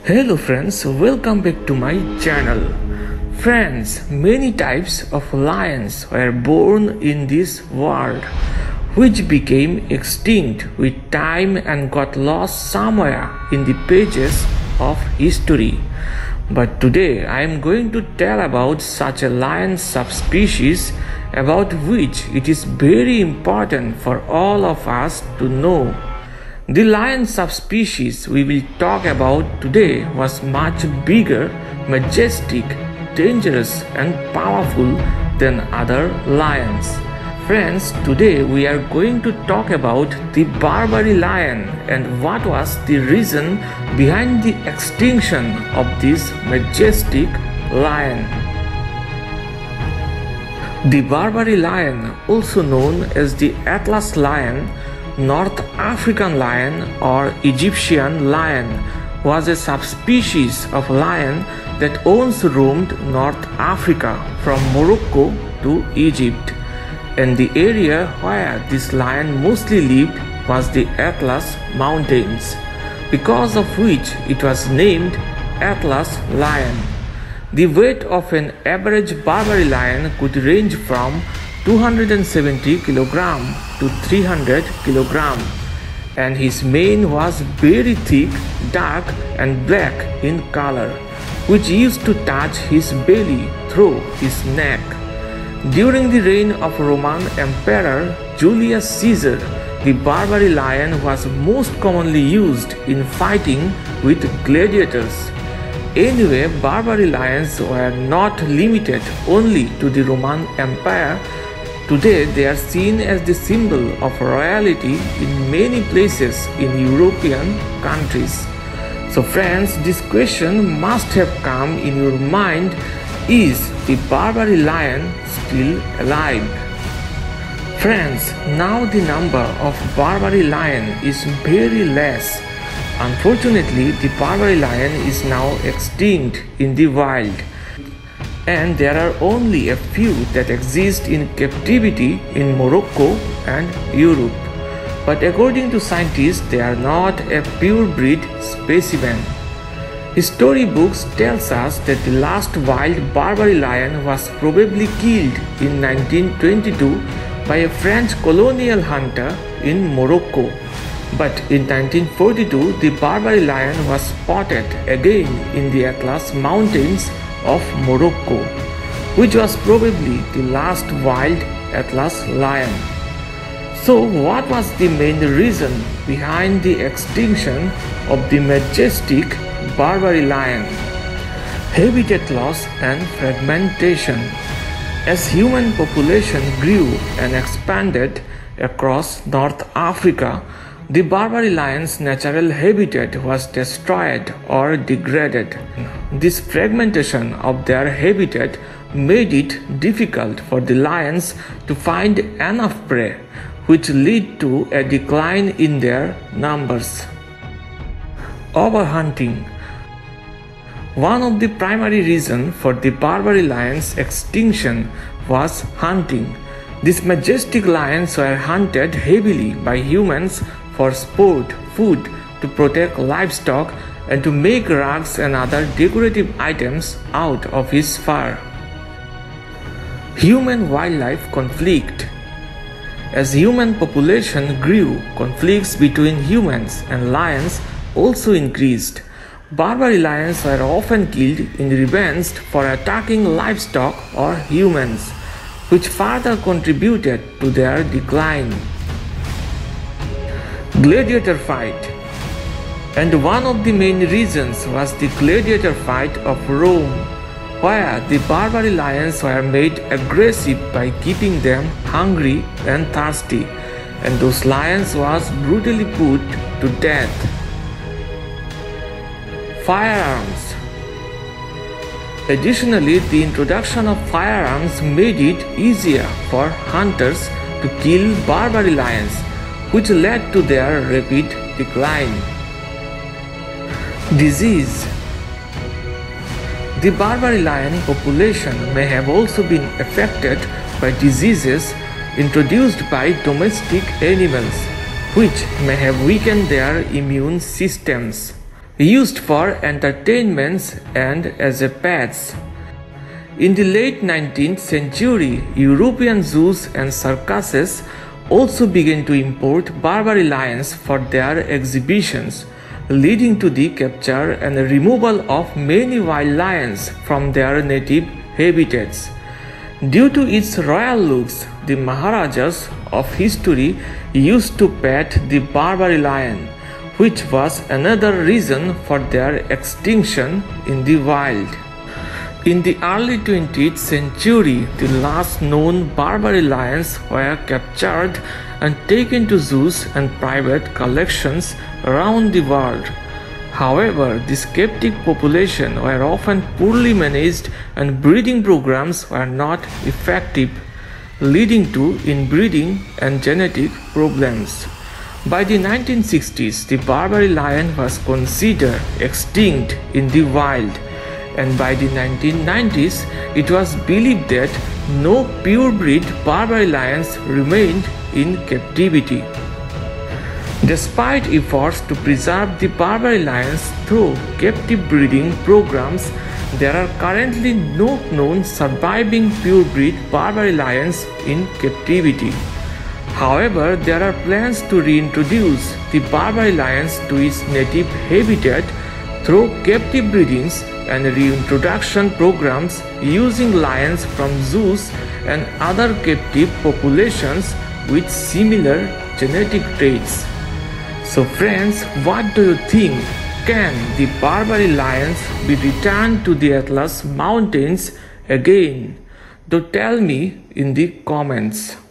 Hello friends, welcome back to my channel. Friends, many types of lions were born in this world, which became extinct with time and got lost somewhere in the pages of history. But today I am going to tell about such a lion subspecies about which it is very important for all of us to know. The lion subspecies we will talk about today was much bigger, majestic, dangerous and powerful than other lions. Friends, today we are going to talk about the Barbary lion and what was the reason behind the extinction of this majestic lion. The Barbary lion, also known as the Atlas lion, North African lion or Egyptian lion, was a subspecies of lion that once roamed North Africa from Morocco to Egypt, and the area where this lion mostly lived was the Atlas Mountains, because of which it was named Atlas lion. The weight of an average Barbary lion could range from 270 kg to 300 kg, and his mane was very thick, dark and black in color, which used to touch his belly through his neck. During the reign of Roman Emperor Julius Caesar, the Barbary lion was most commonly used in fighting with gladiators. Anyway, Barbary lions were not limited only to the Roman Empire. Today they are seen as the symbol of royalty in many places in European countries. So friends, this question must have come in your mind: is the Barbary lion still alive? Friends, now the number of Barbary lion is very less. Unfortunately, the Barbary lion is now extinct in the wild, and there are only a few that exist in captivity in Morocco and Europe. But according to scientists, they are not a purebred specimen. Storybooks tells us that the last wild Barbary lion was probably killed in 1922 by a French colonial hunter in Morocco. But in 1942, the Barbary lion was spotted again in the Atlas Mountains of Morocco, which was probably the last wild Atlas lion. So what was the main reason behind the extinction of the majestic Barbary lion? Habitat loss and fragmentation. As human population grew and expanded across North Africa, the Barbary lion's natural habitat was destroyed or degraded. This fragmentation of their habitat made it difficult for the lions to find enough prey, which led to a decline in their numbers. Overhunting. One of the primary reasons for the Barbary lion's extinction was hunting. These majestic lions were hunted heavily by humans for sport, food, to protect livestock, and to make rugs and other decorative items out of his fur. Human-wildlife conflict. As human population grew, conflicts between humans and lions also increased. Barbary lions were often killed in revenge for attacking livestock or humans, which further contributed to their decline. Gladiator Fight. And one of the main reasons was the Gladiator Fight of Rome, where the Barbary lions were made aggressive by keeping them hungry and thirsty, and those lions was brutally put to death. Firearms. Additionally, the introduction of firearms made it easier for hunters to kill Barbary lions, which led to their rapid decline. Disease. The Barbary lion population may have also been affected by diseases introduced by domestic animals, which may have weakened their immune systems. used for entertainments and as a pets. In the late 19th century, European zoos and circuses also began to import Barbary lions for their exhibitions, leading to the capture and removal of many wild lions from their native habitats. Due to its royal looks, the Maharajas of history used to pet the Barbary lion, which was another reason for their extinction in the wild. In the early 20th century, the last known Barbary lions were captured and taken to zoos and private collections around the world. However, this captive population were often poorly managed and breeding programs were not effective, leading to inbreeding and genetic problems. By the 1960s, the Barbary lion was considered extinct in the wild, and by the 1990s, it was believed that no purebred Barbary lions remained in captivity. Despite efforts to preserve the Barbary lions through captive breeding programs, there are currently no known surviving purebred Barbary lions in captivity. However, there are plans to reintroduce the Barbary lions to its native habitat through captive breedings and reintroduction programs using lions from zoos and other captive populations with similar genetic traits. So friends, what do you think? Can the Barbary lions be returned to the Atlas Mountains again? Do tell me in the comments.